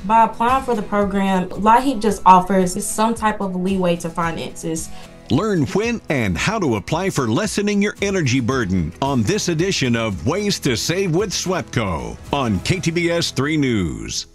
By applying for the program, LIHEAP just offers some type of leeway to finances. Learn when and how to apply for lessening your energy burden on this edition of Ways to Save with SWEPCO on KTBS 3 News.